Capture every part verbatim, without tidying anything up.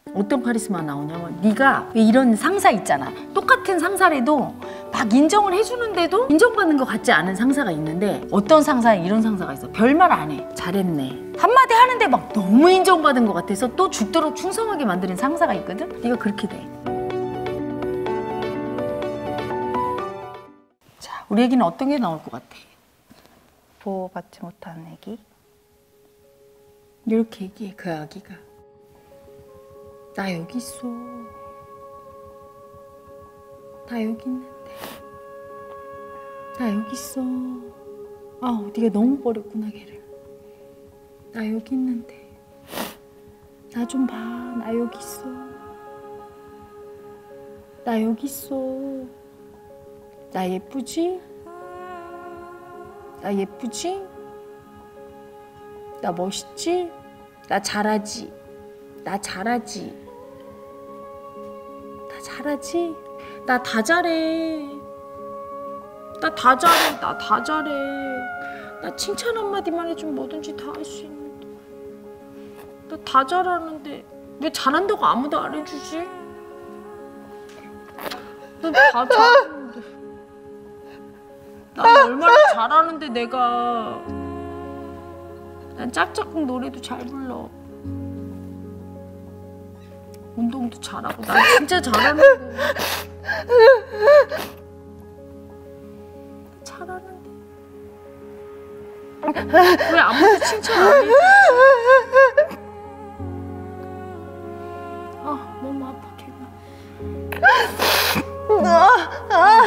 어떤 카리스마 나오냐면 네가 왜 이런 상사 있잖아. 똑같은 상사라도 막 인정을 해주는데도 인정받는 것 같지 않은 상사가 있는데 어떤 상사에 이런 상사가 있어. 별말 안 해. 잘했네. 한마디 하는데 막 너무 인정받은 것 같아서 또 죽도록 충성하게 만드는 상사가 있거든. 네가 그렇게 돼. 자, 우리 애기는 어떤 게 나올 것 같아? 보호받지 못한 애기? 이렇게 얘기해. 그 아기가 나 여기 있어. 나 여기 있는데. 나 여기 있어. 아, 네가 너무 버렸구나 걔를. 나 여기 있는데. 나 좀 봐. 나 여기 있어. 나 여기 있어. 나 예쁘지? 나 예쁘지? 나 멋있지? 나 잘하지? 나 잘하지? 나 잘하지? 나 다 잘해. 나 다 잘해. 나 다 잘해. 나 칭찬 한마디만 해주면 뭐든지 다 할 수 있는데. 나 다 잘하는데 왜 잘한다고 아무도 안 해주지? 나 다 잘하는데. 난 얼마나 잘하는데 내가. 난 짝짝꿍 노래도 잘 불러. 운동도 잘하고. 난 진짜 잘하는데. 잘하는데. 왜 아무도 칭찬 안 해줘? 아, 너무 아파 걔가.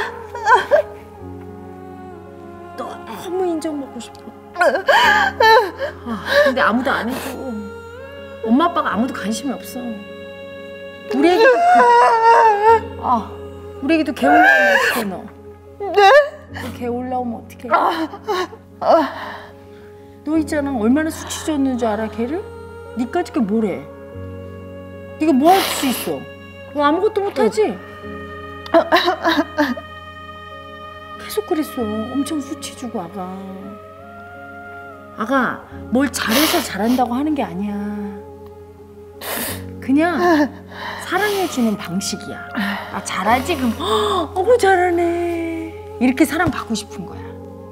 너무 인정받고 싶어. 아, 근데 아무도 안 해줘. 엄마 아빠가 아무도 관심이 없어. 우리 애기도 그, 아, 우리 애기도 개 올라오면 어떡해 너? 네? 개 올라오면 어떡해? 너 있잖아 얼마나 수치 줬는 줄 알아 걔를? 니까지 게 뭐래? 네가 뭐 할 수 있어? 너 아무것도 못하지? 계속 그랬어. 엄청 수치 주고 아가. 아가 뭘 잘해서 잘한다고 하는 게 아니야. 그냥 사랑해주는 방식이야. 아 잘하지? 그럼 어머 잘하네. 이렇게 사랑받고 싶은 거야.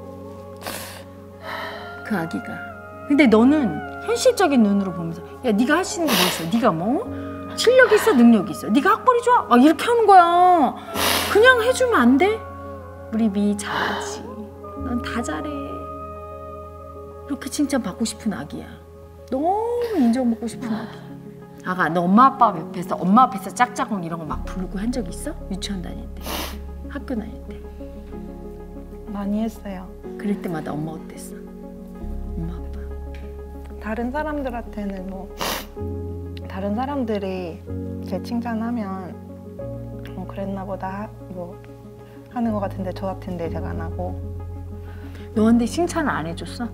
그 아기가. 근데 너는 현실적인 눈으로 보면서 야 네가 할 수 있는 게 뭐 있어? 네가 뭐? 실력이 있어? 능력이 있어? 네가 학벌이 좋아? 막 이렇게 하는 거야. 그냥 해주면 안 돼? 우리 미 잘하지. 넌 다 잘해. 이렇게 칭찬받고 싶은 아기야. 너무 인정받고 싶은 아기. 아가 너 엄마 아빠 옆에서 엄마 앞에서 짝짝꿍 이런 거 막 부르고 한 적 있어? 유치원 다닐 때, 학교 다닐 때. 많이 했어요. 그럴 때마다 엄마 어땠어? 엄마 아빠. 다른 사람들한테는 뭐 다른 사람들이 제 칭찬하면 뭐 그랬나 보다 뭐 하는 것 같은데 저 같은데 제가 안 하고. 너한테 칭찬을 안 해줬어?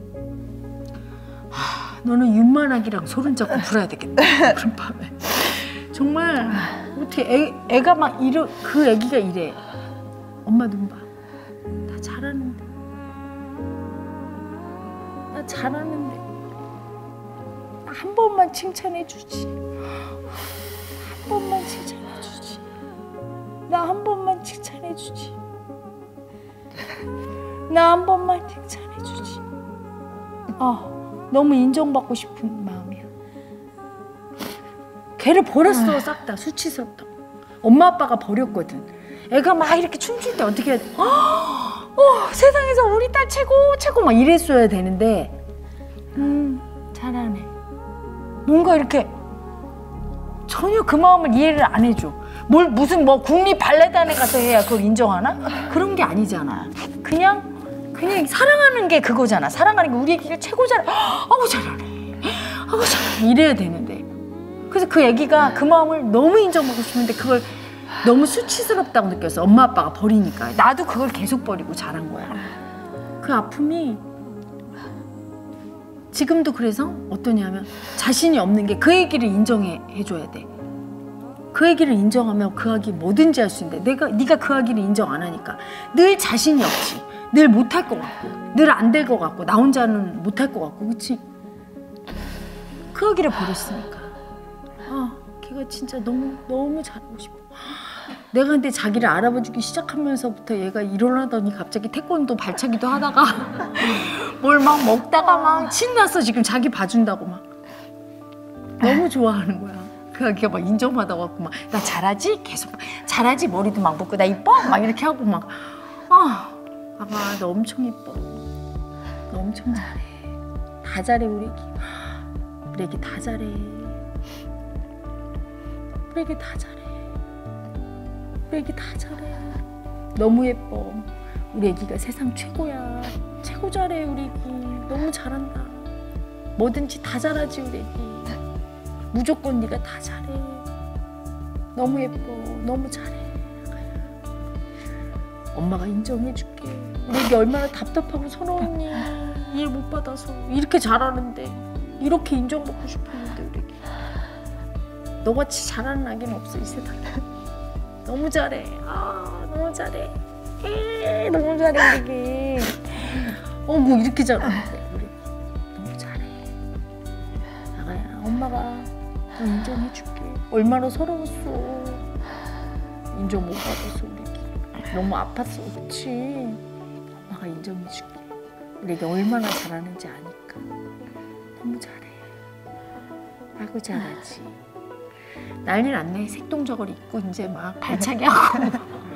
하, 너는 윤만학이랑 손을 잡고 불어야 되겠다. 그런 밤에. 정말 어떻게 애, 애가 막 이러, 그 애기가 이래. 엄마 눈 봐. 나 잘하는데. 나 잘하는데. 한 번만 칭찬해주지. 한 번만 칭찬해주지. 나 한 번만 칭찬해주지. 나 한 번만 칭찬해주지. 아, 너무 인정받고 싶은 마음이야. 걔를 버렸어, 싹 다. 수치스럽다고. 엄마 아빠가 버렸거든. 애가 막 이렇게 춤출 때 어떻게 해야 돼? 어, 세상에서 우리 딸 최고 최고 막 이랬어야 되는데 음, 잘하네. 뭔가 이렇게 전혀 그 마음을 이해를 안 해줘. 뭘 무슨 뭐 국립 발레단에 가서 해야 그걸 인정하나? 그런 게 아니잖아. 그냥 그냥 사랑하는 게 그거잖아. 사랑하는 게 우리 애기가 최고 잘해. 어우 잘하네. 어우 잘하네. 이래야 되는데. 그래서 그 애기가 그 마음을 너무 인정받고 싶은데 그걸 너무 수치스럽다고 느꼈어. 엄마 아빠가 버리니까. 나도 그걸 계속 버리고 자란 거야. 그 아픔이 지금도 그래서 어떠냐면 자신이 없는 게 그 애기를 인정해 줘야 돼. 그 애기를 인정하면 그 아기 뭐든지 할 수 있는데 내가 네가 그 아기를 인정 안 하니까 늘 자신이 없지. 늘 못할 것 같고 늘 안 될 것 같고 나 혼자는 못할 것 같고 그치? 그 아기를 버렸으니까 아, 걔 걔가 진짜 너무 너무 잘하고 싶어. 내가 근데 자기를 알아봐주기 시작하면서부터 얘가 일어나더니 갑자기 태권도 발차기도 하다가 뭘 막 먹다가 막 신났어. 지금 자기 봐준다고 막 너무 좋아하는 거야. 그 걔가 막 인정받아 갖고 막 나 잘하지? 계속 잘하지? 머리도 막 묶고 나 이뻐? 막 이렇게 하고 막 아, 아가 너 엄청 이뻐. 너 엄청 잘해. 다 잘해 우리 애기. 우리 애기 다 잘해. 우리 애기 다 잘해. 우리 애기 다 잘해. 너무 예뻐. 우리 애기가 세상 최고야. 최고 잘해 우리 애기. 너무 잘한다. 뭐든지 다 잘하지 우리 애기. 무조건 네가 다 잘해. 너무 예뻐. 너무 잘해. 엄마가 인정해줄게. 우리 애기 얼마나 답답하고 서러웠니. 일 못 받아서. 이렇게 잘하는데. 이렇게 인정받고 싶었는데 우리 애기. 너같이 잘하는 아기는 없어 이 세상에. 너무 잘해. 아 너무 잘해. 에이, 너무 잘해 우리 애기. 어 뭐 이렇게 잘하는데 우리 애기. 너무 잘해. 아가야 엄마가 너 인정해줄게. 얼마나 서러웠어. 인정 못 받았어 우리 애기. 너무 아팠어. 그치? 엄마가 인정해줄게. 우리 애기 얼마나 잘하는지 아니까. 너무 잘해. 아이고 잘하지. 난리 났네. 색동저고리 입고 이제 막 발차기 하고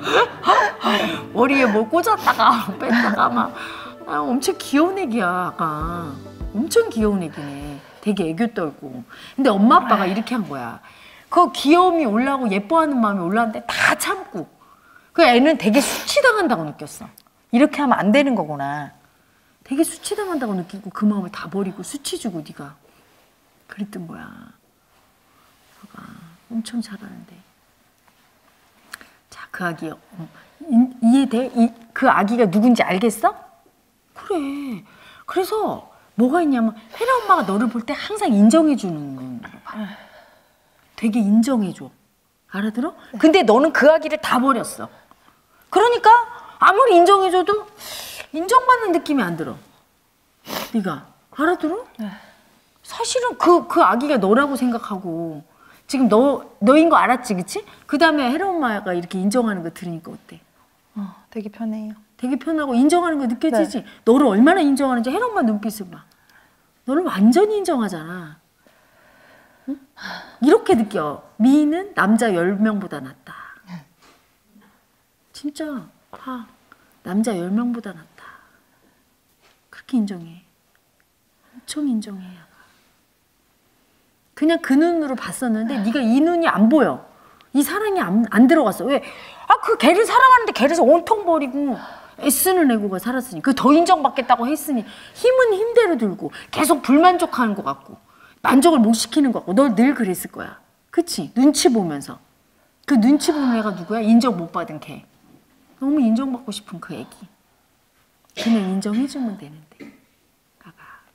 머리에 뭘 꽂았다가 뺐다가 막 아, 엄청 귀여운 애기야. 아가 엄청 귀여운 애기네. 되게 애교 떨고. 근데 엄마 아빠가 이렇게 한 거야. 그 귀여움이 올라오고 예뻐하는 마음이 올라왔는데 다 참고. 그 애는 되게 수치당한다고 느꼈어. 이렇게 하면 안 되는 거구나. 되게 수치당한다고 느끼고 그 마음을 다 버리고 수치 주고 네가 그랬던 거야. 아가 엄청 잘하는데. 자, 그 아기 어, 이, 이해돼? 이, 그 아기가 누군지 알겠어? 그래. 그래서 뭐가 있냐면 혜라 엄마가 너를 볼 때 항상 인정해주는 거 봐. 되게 인정해줘. 알아들어? 근데 너는 그 아기를 다 버렸어. 그러니까 아무리 인정해줘도 인정받는 느낌이 안 들어. 네가 알아들어? 사실은 그, 그 아기가 너라고 생각하고 지금 너, 너인 거 알았지, 그치? 그 다음에 혜라 엄마가 이렇게 인정하는 거 들으니까 어때? 어, 되게 편해요. 되게 편하고 인정하는 거 느껴지지? 네. 너를 얼마나 인정하는지 혜라 엄마 눈빛을 봐. 너를 완전히 인정하잖아. 응? 이렇게 느껴. 미인은 남자 열 명보다 낫다. 진짜 봐. 남자 열 명보다 낫다. 그렇게 인정해. 엄청 인정해. 그냥 그 눈으로 봤었는데 네가 이 눈이 안 보여. 이 사랑이 안, 안 들어갔어. 왜? 아, 그 걔를 사랑하는데 걔를 온통 버리고 애쓰는 애고가 살았으니 그 더 인정받겠다고 했으니 힘은 힘대로 들고 계속 불만족하는 것 같고 만족을 못 시키는 것 같고 너 늘 그랬을 거야. 그치? 눈치 보면서. 그 눈치 보는 애가 누구야? 인정 못 받은 걔. 너무 인정받고 싶은 그 애기. 그냥 인정해주면 되는데. 가가.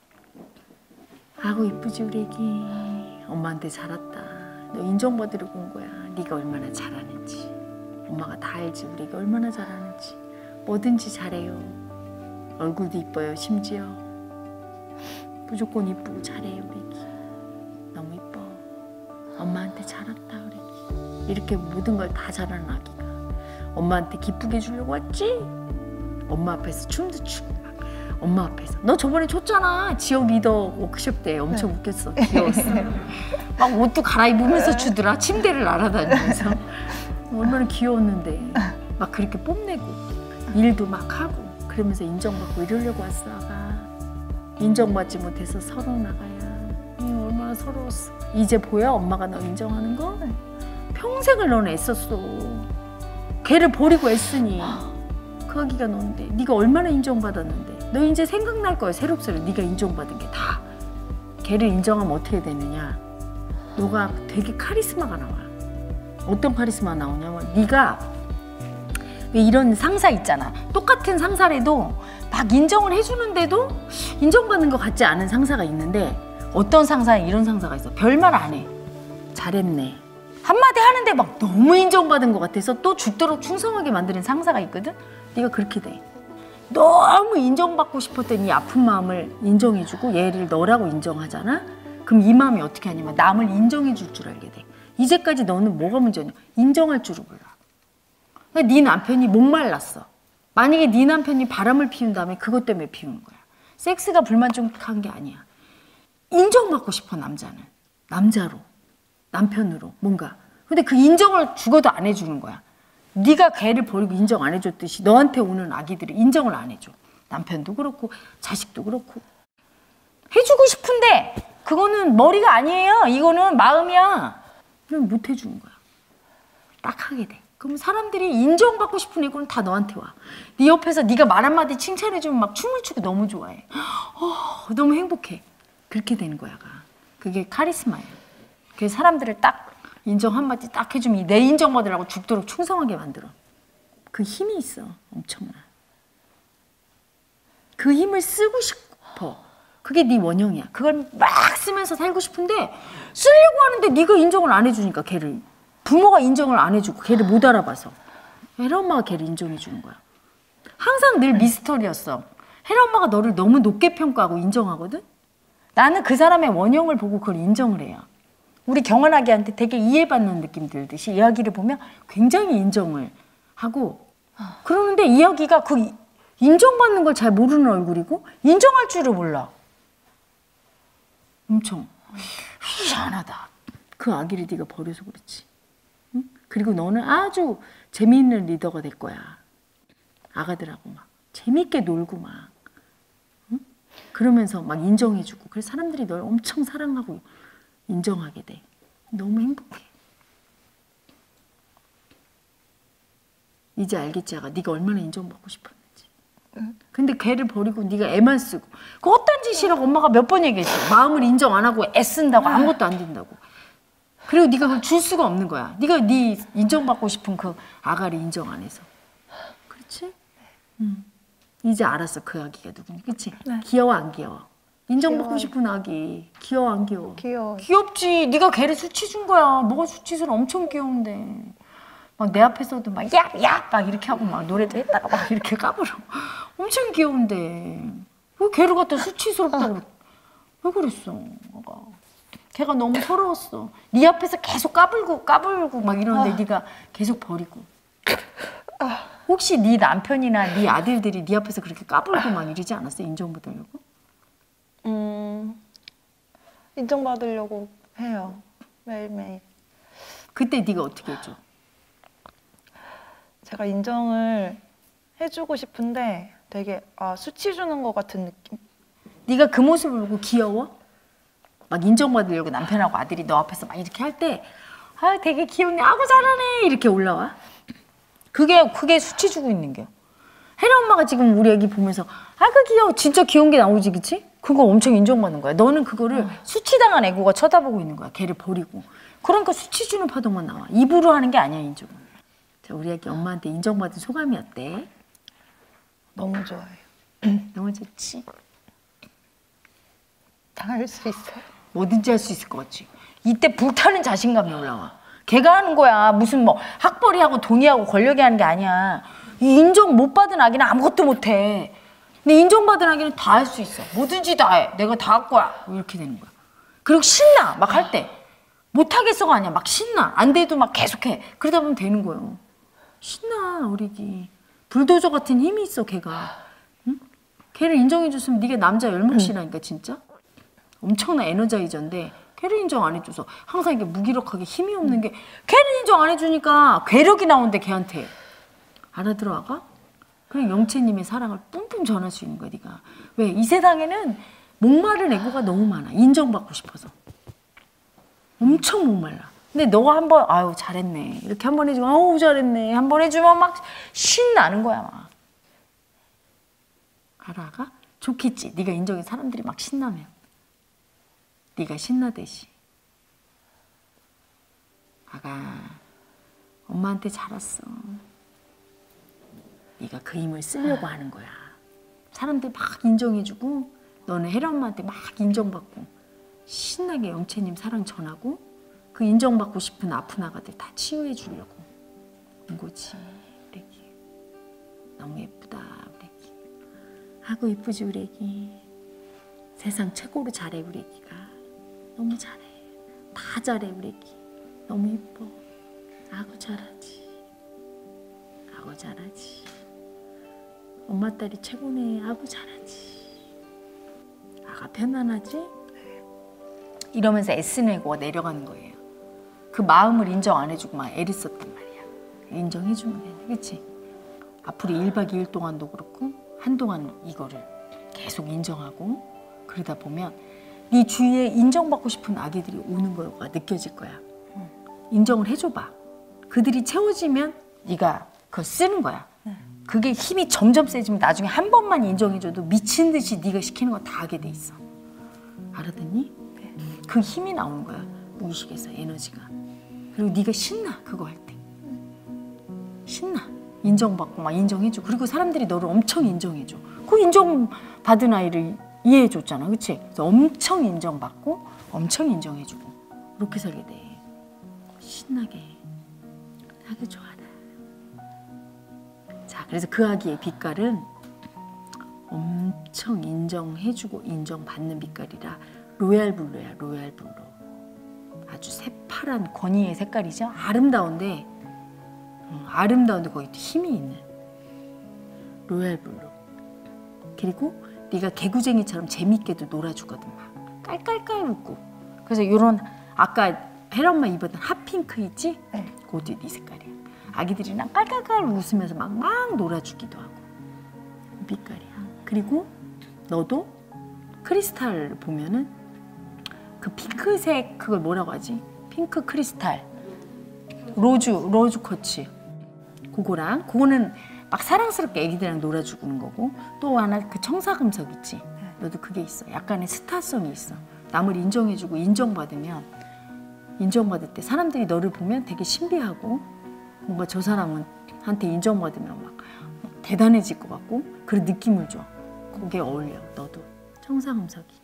아고 이쁘지 우리 애기. 엄마한테 잘했다. 너 인정받으려고 온 거야. 네가 얼마나 잘하는지. 엄마가 다 알지 우리 애기 얼마나 잘하는지. 뭐든지 잘해요. 얼굴도 이뻐요 심지어. 무조건 이쁘고 잘해요 우리 애기. 너무 이뻐. 엄마한테 잘했다 우리 애기. 이렇게 모든 걸 다 잘하는 아기가 엄마한테 기쁘게 해주려고 왔지? 엄마 앞에서 춤도 추고 막. 엄마 앞에서. 너 저번에 췄잖아. 지역 리더 워크숍 때 엄청 네. 웃겼어. 귀여웠어. 막 옷도 갈아입으면서 추더라. 침대를 날아다니면서. 얼마나 귀여웠는데. 막 그렇게 뽐내고 일도 막 하고 그러면서 인정받고 이러려고 왔어. 아가. 인정받지 못해서 서러운 아가야. 응, 얼마나 서러웠어. 이제 보여? 엄마가 너 인정하는 거? 평생을 넌 애썼어. 걔를 버리고 애쓰니 그 아기가 너인데 네가 얼마나 인정받았는데. 너 이제 생각날 거야 새록새록. 네가 인정받은 게 다. 걔를 인정하면 어떻게 되느냐. 너가 되게 카리스마가 나와. 어떤 카리스마 나오냐면 네가 왜 이런 상사 있잖아. 똑같은 상사라도 막 인정을 해주는데도 인정받는 것 같지 않은 상사가 있는데 어떤 상사에 이런 상사가 있어. 별말 안 해. 잘했네. 한마디 하는데 막 너무 인정받은 것 같아서 또 죽도록 충성하게 만드는 상사가 있거든? 네가 그렇게 돼. 너무 인정받고 싶었던 이 아픈 마음을 인정해주고 얘를 너라고 인정하잖아? 그럼 이 마음이 어떻게 하냐면 남을 인정해 줄 줄 알게 돼. 이제까지 너는 뭐가 문제냐? 인정할 줄을 몰라. 그러니까 네 남편이 목말랐어. 만약에 네 남편이 바람을 피운다면 그것 때문에 피우는 거야. 섹스가 불만족한 게 아니야. 인정받고 싶어, 남자는. 남자로, 남편으로, 뭔가. 근데 그 인정을 죽어도 안 해주는 거야. 네가 걔를 버리고 인정 안 해줬듯이 너한테 오는 아기들이 인정을 안 해줘. 남편도 그렇고 자식도 그렇고. 해주고 싶은데 그거는 머리가 아니에요. 이거는 마음이야. 그럼 못 해주는 거야. 딱 하게 돼. 그럼 사람들이 인정받고 싶은 애고는 다 너한테 와. 네 옆에서 네가 말 한마디 칭찬해주면 막 춤을 추고 너무 좋아해. 어, 너무 행복해. 그렇게 되는 거야. 그게 카리스마야. 그래서 사람들을 딱 인정 한마디 딱 해주면 내 인정받으라고 죽도록 충성하게 만들어. 그 힘이 있어. 엄청나. 그 힘을 쓰고 싶어. 그게 네 원형이야. 그걸 막 쓰면서 살고 싶은데 쓰려고 하는데 네가 인정을 안 해주니까 걔를. 부모가 인정을 안 해주고 걔를 못 알아봐서 혜라 엄마가 걔를 인정해 주는 거야. 항상 늘 미스터리였어. 혜라 엄마가 너를 너무 높게 평가하고 인정하거든. 나는 그 사람의 원형을 보고 그걸 인정을 해요. 우리 경원아기한테 되게 이해받는 느낌 들듯이 이야기를 보면 굉장히 인정을 하고 그러는데 이야기가 그 인정받는 걸 잘 모르는 얼굴이고 인정할 줄을 몰라. 엄청 희한하다. 그 아기를 네가 버려서 그렇지. 응? 그리고 너는 아주 재미있는 리더가 될 거야. 아가들하고 막 재밌게 놀고 막 응? 그러면서 막 인정해주고 그래서 사람들이 널 엄청 사랑하고 인정하게 돼. 너무 행복해. 이제 알겠지, 아가. 네가 얼마나 인정받고 싶었는지. 응? 근데 걔를 버리고 네가 애만 쓰고 그 어떤 짓이라고 엄마가 몇 번 얘기했어. 마음을 인정 안 하고 애쓴다고 아무것도 안 된다고. 그리고 네가 그걸 줄 수가 없는 거야. 네가 네 인정받고 싶은 그 아가를 인정 안 해서. 그렇지? 응. 이제 알았어, 그 아기가 누군지. 그치? 네. 귀여워, 안 귀여워? 인정받고 귀여워요. 싶은 아기. 귀여워, 안 귀여워? 귀여워. 귀엽지. 네가 걔를 수치 준 거야. 뭐가 수치스러 엄청 귀여운데. 막 내 앞에서도 막 야! 야! 막 이렇게 하고 막 노래도 했다가 막 이렇게 까불어. 엄청 귀여운데. 왜 걔를 갖다 수치스럽다고 그래? 왜 그랬어? 걔가 너무 서러웠어. 네 앞에서 계속 까불고 까불고 막 이러는데 네가 계속 버리고. 혹시 네 남편이나 네 아들들이 네 앞에서 그렇게 까불고 막 이러지 않았어? 인정받으려고? 음, 인정받으려고 해요. 매일매일. 그때 네가 어떻게 해줘? 제가 인정을 해주고 싶은데 되게 아, 수치 주는 것 같은 느낌? 네가 그 모습을 보고 귀여워? 막 인정받으려고 남편하고 아들이 너 앞에서 막 이렇게 할 때 아, 되게 귀엽네. 아구 잘하네. 이렇게 올라와. 그게 그게 수치 주고 있는 게. 혜라 엄마가 지금 우리 애기 보면서 아그 귀여워. 진짜 귀여운 게 나오지, 그치? 그거 엄청 인정받는 거야. 너는 그거를 어. 수치당한 애고가 쳐다보고 있는 거야. 걔를 버리고. 그러니까 수치 주는 파도만 나와. 입으로 하는 게 아니야, 인정은. 자, 우리 애기 엄마한테 인정받은 소감이 어때? 너무 좋아요. 너무 좋지? 다 할 수 있어요. 뭐든지 할 수 있을 것 같지? 이때 불타는 자신감이 올라와. 걔가 하는 거야. 무슨 뭐 학벌이하고 돈이하고 권력이 하는 게 아니야. 이 인정 못 받은 아기는 아무것도 못해. 근데 인정받은 아기는 다 할 수 있어. 뭐든지 다 해. 내가 다 할 거야. 이렇게 되는 거야. 그리고 신나. 막 할 때. 못하겠어가 아니야. 막 신나. 안 돼도 막 계속해. 그러다 보면 되는 거예요. 신나, 우리 애기. 불도저 같은 힘이 있어, 걔가. 응? 걔를 인정해줬으면 네가 남자 열몫이라니까, 진짜. 엄청난 에너자이저인데 걔를 인정 안 해줘서 항상 이게 무기력하게 힘이 없는 게 걔를 인정 안 해주니까 괴력이 나온대, 걔한테. 알아들어, 아가? 그럼 영채님의 사랑을 뿜뿜 전할 수 있는 거야, 네가. 왜? 이 세상에는 목마른 애고가 너무 많아. 인정받고 싶어서. 엄청 목말라. 근데 너가 한 번 아유 잘했네 이렇게 한 번 해주면 아우 잘했네 한 번 해주면 막 신나는 거야 막. 알아, 아가? 좋겠지. 네가 인정해. 사람들이 막 신나면 네가 신나듯이. 아가, 엄마한테 잘했어. 네가 그 힘을 쓰려고 하는 거야. 사람들 막 인정해주고 너는 혜라 엄마한테 막 인정받고 신나게 영채님 사랑 전하고 그 인정받고 싶은 아픈 아가들 다 치유해 주려고 온 거지. 우리 애기 너무 예쁘다. 우리 애기 아구 예쁘지, 우리 애기. 세상 최고로 잘해, 우리 애기가. 너무 잘해. 다 잘해, 우리 애기. 너무 이뻐. 아구 잘하지. 아구 잘하지. 엄마 딸이 최고네. 아구 잘하지. 아가 편안하지? 이러면서 애쓰내고 내려가는 거예요. 그 마음을 인정 안 해주고 막 애를 썼단 말이야. 인정해주면 되네. 그치? 앞으로 일박 이일 동안도 그렇고 한동안 이거를 계속 인정하고 그러다 보면 네 주위에 인정받고 싶은 아기들이 오는 거가 느껴질 거야. 인정을 해줘봐. 그들이 채워지면 네가 그걸 쓰는 거야. 그게 힘이 점점 세지면 나중에 한 번만 인정해줘도 미친 듯이 네가 시키는 거 다 하게 돼 있어. 알아듣니? 그 힘이 나오는 거야. 무의식에서 에너지가. 그리고 네가 신나 그거 할 때. 신나. 인정받고 막 인정해줘. 그리고 사람들이 너를 엄청 인정해줘. 그 인정받은 아이를 이해해줬잖아. 그치? 그래서 엄청 인정받고 엄청 인정해주고 그렇게 살게 돼. 신나게. 아기 좋아라. 자, 그래서 그 아기의 빛깔은 엄청 인정해주고 인정받는 빛깔이라 로얄 블루야. 로얄 블루. 아주 새파란 권위의 색깔이죠. 아름다운데 음, 아름다운데 거기 힘이 있는 로얄 블루. 그리고 네가 개구쟁이처럼 재밌게도 놀아주거든. 막 깔깔깔 웃고. 그래서 이런 아까 혜라 엄마 입었던 핫핑크 있지? 네. 그것도 네 색깔이야. 아기들이랑 깔깔깔 웃으면서 막, 막 놀아주기도 하고. 빛깔이야. 그리고 너도 크리스탈 보면은 그 핑크색 그걸 뭐라고 하지? 핑크 크리스탈. 로즈, 로즈 쿼츠. 그거랑 그거는 막 사랑스럽게 애기들이랑 놀아주는 거고 또 하나 그 청사금속 있지? 너도 그게 있어. 약간의 스타성이 있어. 남을 인정해주고 인정받으면 인정받을 때 사람들이 너를 보면 되게 신비하고 뭔가 저 사람은 한테 인정받으면 막 대단해질 것 같고 그런 느낌을 줘. 그게 어울려. 너도. 청사금속이.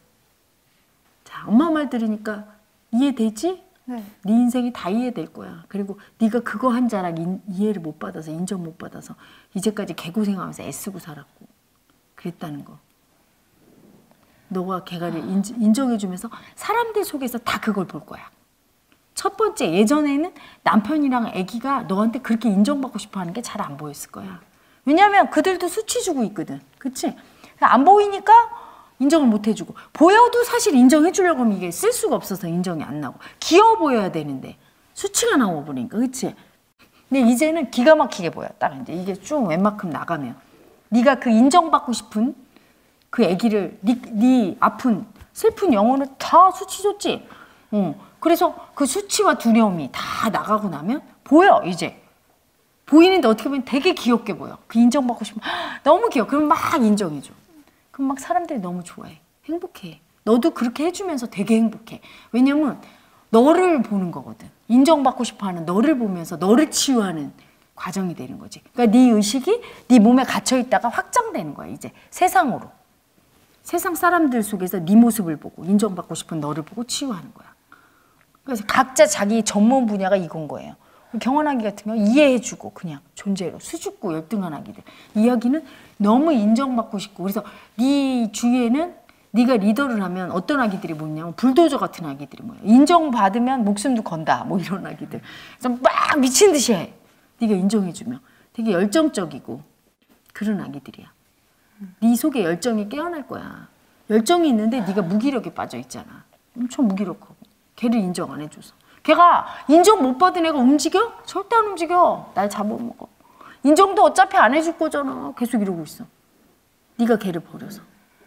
자, 엄마 말 들으니까 이해되지? 네. 네 인생이 다 이해될 거야. 그리고 네가 그거 한 자락 인, 이해를 못 받아서 인정 못 받아서 이제까지 개고생하면서 애쓰고 살았고 그랬다는 거. 너가 걔가를 인, 인정해주면서 사람들 속에서 다 그걸 볼 거야. 첫 번째, 예전에는 남편이랑 아기가 너한테 그렇게 인정받고 싶어 하는 게 잘 안 보였을 거야. 왜냐면 그들도 수치 주고 있거든. 그치? 안 보이니까 인정을 못 해주고 보여도 사실 인정해 주려고 하면 이게 쓸 수가 없어서 인정이 안 나고 귀여워 보여야 되는데 수치가 나와버리니까. 그치? 근데 이제는 기가 막히게 보여. 딱 이제 이게 쭉 웬만큼 나가면 네가 그 인정받고 싶은 그 아기를 네, 네 아픈 슬픈 영혼을 다 수치 줬지. 어. 그래서 그 수치와 두려움이 다 나가고 나면 보여. 이제 보이는데 어떻게 보면 되게 귀엽게 보여. 그 인정받고 싶으면 너무 귀여워. 그럼 막 인정해줘. 그럼 막 사람들이 너무 좋아해. 행복해. 너도 그렇게 해주면서 되게 행복해. 왜냐면 너를 보는 거거든. 인정받고 싶어하는 너를 보면서 너를 치유하는 과정이 되는 거지. 그러니까 네 의식이 네 몸에 갇혀 있다가 확장되는 거야. 이제 세상으로. 세상 사람들 속에서 네 모습을 보고 인정받고 싶은 너를 보고 치유하는 거야. 그래서 각자 자기 전문 분야가 이건 거예요. 경원아기 같은 경우 이해해주고 그냥 존재로 수줍고 열등한 아기들. 이 아기는 너무 인정받고 싶고 그래서 네 주위에는 네가 리더를 하면 어떤 아기들이 모이냐면 불도저 같은 아기들이 모여. 인정받으면 목숨도 건다. 뭐 이런 아기들. 그래서 막 미친 듯이 해. 네가 인정해주면 되게 열정적이고 그런 아기들이야. 네 속에 열정이 깨어날 거야. 열정이 있는데 네가 무기력에 빠져 있잖아. 엄청 무기력하고 걔를 인정 안 해줘서. 걔가 인정 못 받은 애가 움직여? 절대 안 움직여. 날 잡아먹어. 인정도 어차피 안 해줄 거잖아. 계속 이러고 있어. 네가 걔를 버려서.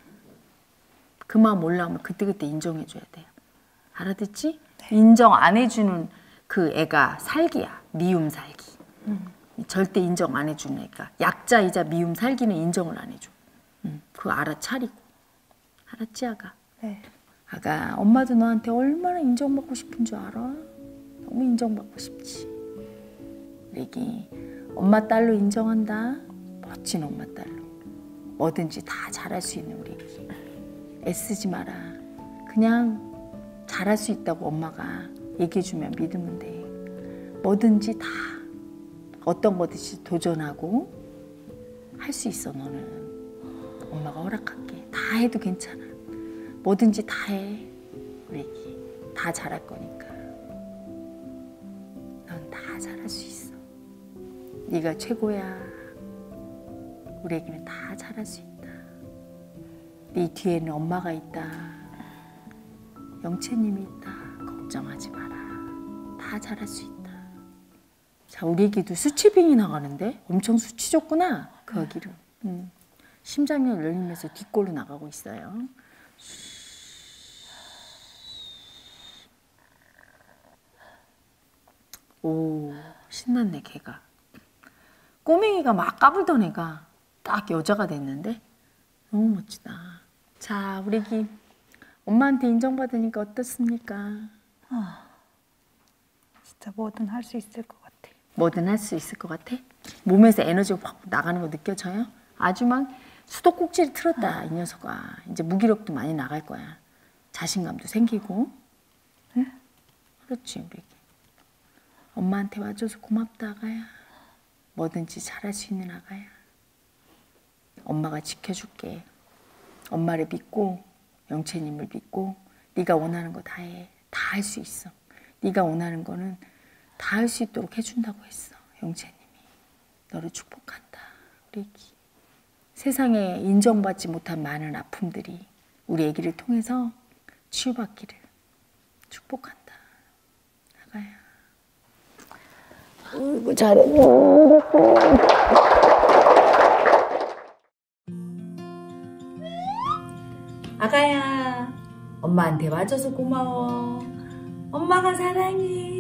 그 마음 올라오면 그때그때 인정해줘야 돼요. 알아듣지? 네. 인정 안 해주는 그 애가 살기야. 미움 살기. 음. 절대 인정 안 해주는 애가. 약자이자 미움 살기는 인정을 안 해줘. 음. 그거 알아차리고. 알았지 아가? 네. 아가, 엄마도 너한테 얼마나 인정받고 싶은 줄 알아? 너무 인정받고 싶지. 애기, 엄마 딸로 인정한다. 멋진 엄마 딸로. 뭐든지 다 잘할 수 있는 우리 애기. 애쓰지 마라. 그냥 잘할 수 있다고 엄마가 얘기해주면 믿으면 돼. 뭐든지 다 어떤 거든지 도전하고 할 수 있어. 너는 엄마가 허락할게. 다 해도 괜찮아. 뭐든지 다 해. 우리 애기 다 잘할 거니까. 잘할 수 있어. 네가 최고야. 우리 애기는 다 잘할 수 있다. 네 뒤에는 엄마가 있다. 영채님이 있다. 걱정하지 마라. 다 잘할 수 있다. 자, 우리 애기도 수치빙이 나가는데 엄청 수치 좋구나. 그 아기를. 음. 심장이 열리면서 뒷골로 나가고 있어요. 오, 신났네 걔가. 꼬맹이가 막 까불던 애가 딱 여자가 됐는데 너무 멋지다. 자, 우리 애기 엄마한테 인정받으니까 어떻습니까? 진짜 뭐든 할 수 있을 것 같아. 뭐든 할 수 있을 것 같아? 몸에서 에너지가 확 나가는 거 느껴져요? 아주 막 수도꼭지를 틀었다, 이 녀석아. 이제 무기력도 많이 나갈 거야. 자신감도 생기고. 응? 그렇지, 우리 애기. 엄마한테 와줘서 고맙다, 아가야. 뭐든지 잘할 수 있는 아가야. 엄마가 지켜줄게. 엄마를 믿고 영채님을 믿고 네가 원하는 거 다 해. 다 할 수 있어. 네가 원하는 거는 다 할 수 있도록 해준다고 했어. 영채님이. 너를 축복한다. 우리 애기. 세상에 인정받지 못한 많은 아픔들이 우리 애기를 통해서 치유받기를 축복한다. 아가야. 아이고 잘했네. 아가야, 엄마한테 와줘서 고마워. 엄마가 사랑해.